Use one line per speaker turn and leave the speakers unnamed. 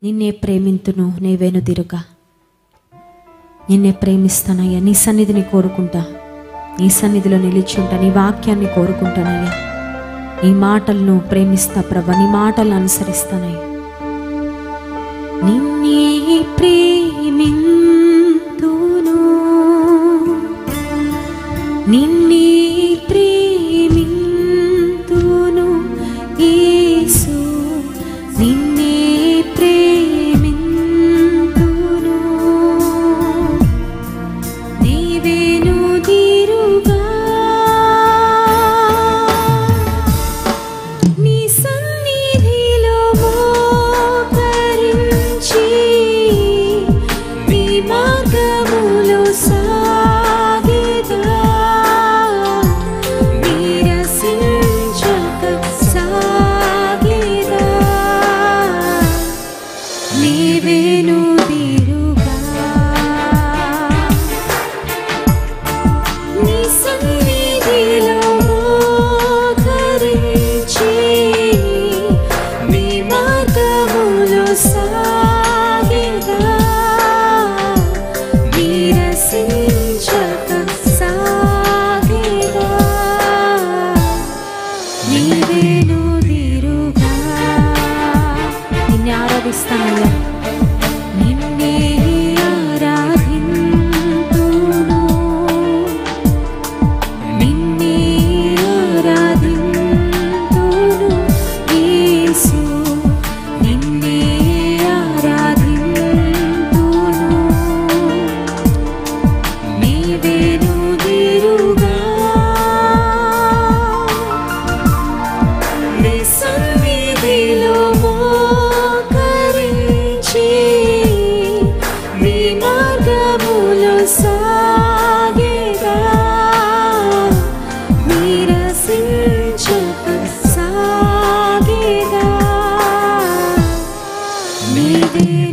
నిన్నే ప్రేమింతును నే వెనుదిరుగా. నిన్నే ప్రేమిస్తానయ్యా, నీ సన్నిధిని కోరుకుంటా, నీ సన్నిధిలో నిలిచుంటా, నీ వాక్యాన్ని కోరుకుంటానయ్యా. నీ మాటలను ప్రేమిస్తా ప్రభా, నీ మాటలను అనుసరిస్తానయ్యా. నిన్నే ప్రేమింతును, నిన్నే ప్రేమింతును యేసు, నిన్నే ప్రేమింతును నీ వెనుదిరుగా. నీ సన్నిధిలో మోకరించి నీ మార్గములో సాగెదా, నీరసించక సాగెదా. నీ వెనుదిరుగా, నీ సన్నిధిలో మోకరించి నీ మార్గములో సాగెదా, నీరసించక సాగెదా. నీ వెనుదిరుగా. నిన్నే ఆరాధిస్తానయ్యా, నిన్నే ఆరాధింతును, నిన్నే ఆరాధింతును యేసు, నిన్నే ఆరాధింతును నీ వెనుదిరుగా. నీ సన్నిధిలో మోకరించి నీ మార్గములో సాగెదా, నీరసించక సాగెదా. నీవే